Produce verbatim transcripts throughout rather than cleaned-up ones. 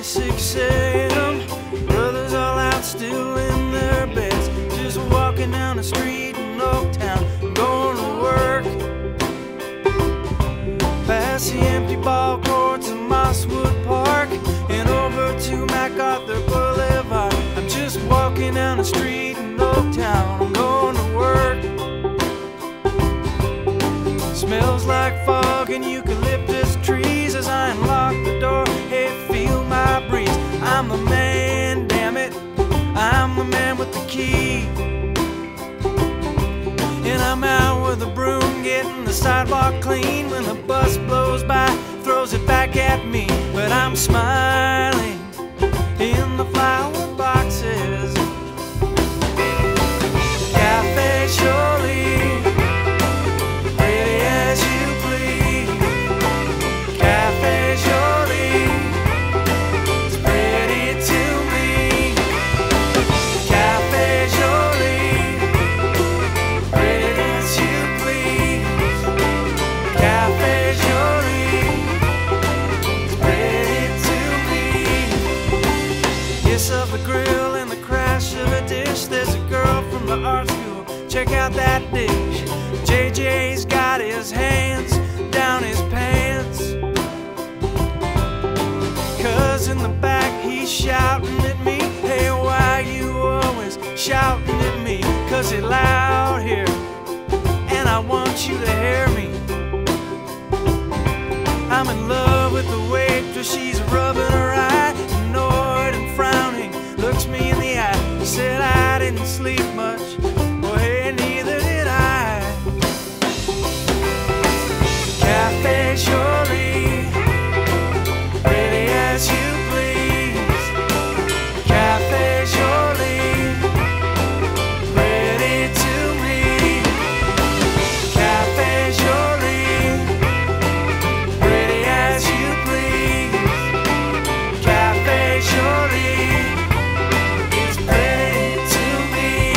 six A M Brothers all out still in their beds, just walking down the street in Oaktown, going to work. Past the empty ball courts in Mosswood Park and over to MacArthur Boulevard. I'm just walking down the street in Oaktown, I'm going to work. Smells like fog and eucalyptus trees as I unlock the door. Hey, feel my breeze. I'm the man, damn it, I'm the man with the key. And I'm out with a broom getting the sidewalk clean when the bus blows by, throws it back at me. But I'm smiling in the flower boxes. Cafe Joli, pretty as you please. Cafe Joli, it's pretty to me. Cafe Joli, pretty as you please. Cafe Joli, it's pretty to me. Hiss of the grill and the crash of a dish. There's a girl from the art school, check out that dish. J J's got his hands down his pants, cause in the back he's shouting at me. Hey, why you always shouting at me? Cause it's loud here and I want you to hear me. I'm in love with the waitress, she's rubbing her eye, annoyed and frowning, looks me in the eye. Said I didn't sleep much, well hey, neither did I. Cafe Joli, pretty as you please. Cafe Joli, pretty to me. Cafe Joli, pretty as you please. Cafe Joli, it's pretty to me.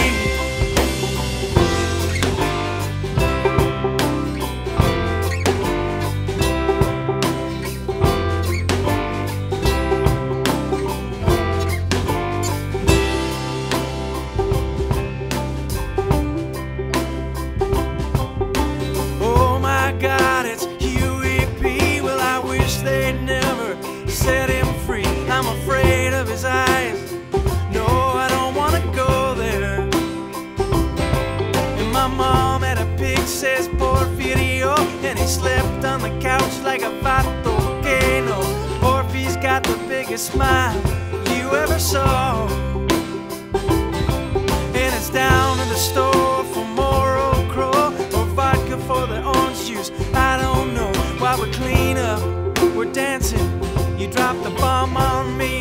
Oh my God, it's Huey P. Well, I wish they'd never set him free. I'm afraid of his eyes. No, I don't want to go there. And my mom had a pig, says Porfirio, and he slept on the couch like a vato volcano. Porfi's got the biggest smile you ever saw, and it's down to the store for more Old Crow or vodka for the orange juice. I don't know. While we clean up, we're dancing. You drop the bomb on me